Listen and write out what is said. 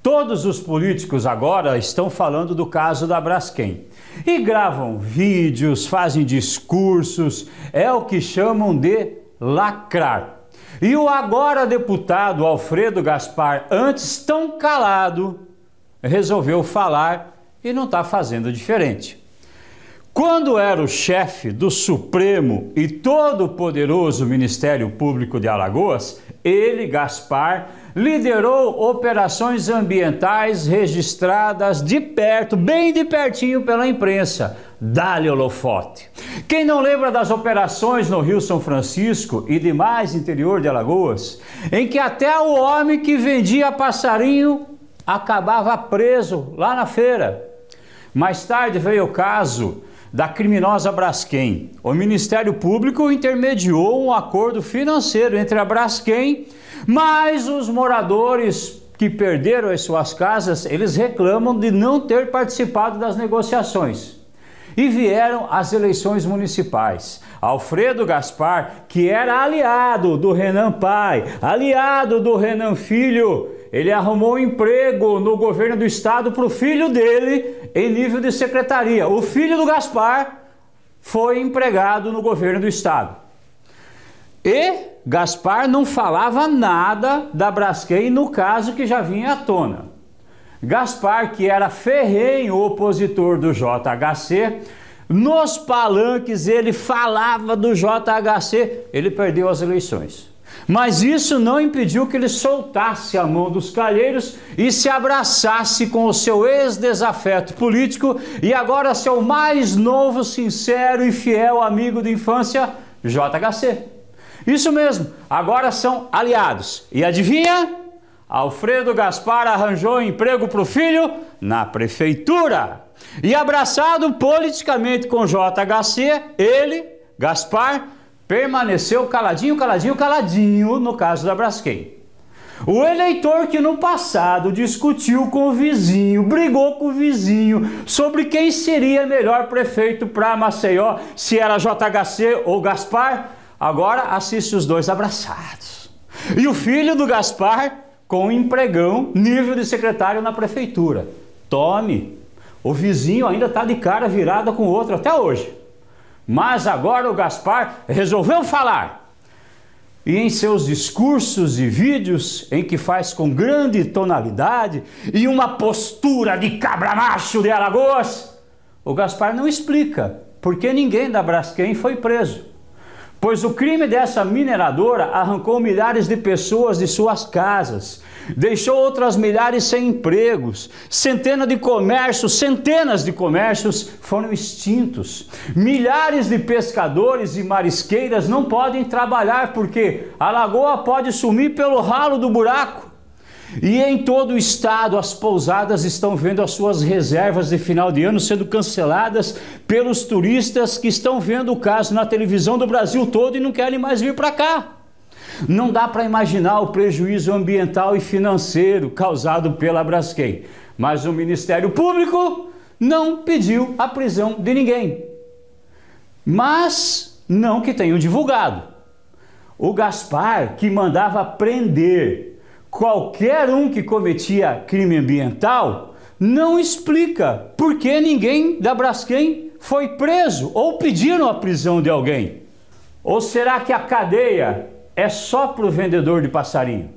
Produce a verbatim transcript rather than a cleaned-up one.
Todos os políticos agora estão falando do caso da Braskem. E gravam vídeos, fazem discursos, é o que chamam de lacrar. E o agora deputado Alfredo Gaspar, antes tão calado, resolveu falar e não está fazendo diferente. Quando era o chefe do Supremo e todo-poderoso Ministério Público de Alagoas, ele, Gaspar, liderou operações ambientais registradas de perto, bem de pertinho pela imprensa. Dá-lhe holofote. Quem não lembra das operações no Rio São Francisco e demais interior de Alagoas, em que até o homem que vendia passarinho acabava preso lá na feira. Mais tarde veio o caso da criminosa Braskem. O Ministério Público intermediou um acordo financeiro entre a Braskem, mas os moradores que perderam as suas casas, eles reclamam de não ter participado das negociações. E vieram as eleições municipais. Alfredo Gaspar, que era aliado do Renan pai, aliado do Renan filho, ele arrumou um emprego no governo do estado para o filho dele em nível de secretaria. O filho do Gaspar foi empregado no governo do estado. E Gaspar não falava nada da Braskem no caso que já vinha à tona. Gaspar, que era ferrenho opositor do J H C, nos palanques ele falava do J H C, ele perdeu as eleições. Mas isso não impediu que ele soltasse a mão dos calheiros e se abraçasse com o seu ex-desafeto político e agora seu mais novo, sincero e fiel amigo de infância, J H C. Isso mesmo, agora são aliados. E adivinha? Alfredo Gaspar arranjou emprego para o filho na prefeitura. E abraçado politicamente com J H C, ele, Gaspar, permaneceu caladinho, caladinho, caladinho no caso da Braskem. O eleitor que no passado discutiu com o vizinho, brigou com o vizinho sobre quem seria melhor prefeito para Maceió, se era J H C ou Gaspar, agora assiste os dois abraçados. E o filho do Gaspar com um empregão, nível de secretário na prefeitura. Tome! O vizinho ainda está de cara virada com o outro até hoje. Mas agora o Gaspar resolveu falar. E em seus discursos e vídeos, em que faz com grande tonalidade e uma postura de cabra macho de Alagoas, o Gaspar não explica por que ninguém da Braskem foi preso. Pois o crime dessa mineradora arrancou milhares de pessoas de suas casas, deixou outras milhares sem empregos, centenas de comércios, centenas de comércios foram extintos. Milhares de pescadores e marisqueiras não podem trabalhar porque a lagoa pode sumir pelo ralo do buraco. E em todo o estado as pousadas estão vendo as suas reservas de final de ano sendo canceladas pelos turistas que estão vendo o caso na televisão do Brasil todo e não querem mais vir para cá. Não dá para imaginar o prejuízo ambiental e financeiro causado pela Braskem, mas o Ministério Público não pediu a prisão de ninguém. Mas não que tenham divulgado. O Gaspar, que mandava prender qualquer um que cometia crime ambiental, não explica por que ninguém da Braskem foi preso ou pediram a prisão de alguém. Ou será que a cadeia é só para o vendedor de passarinho?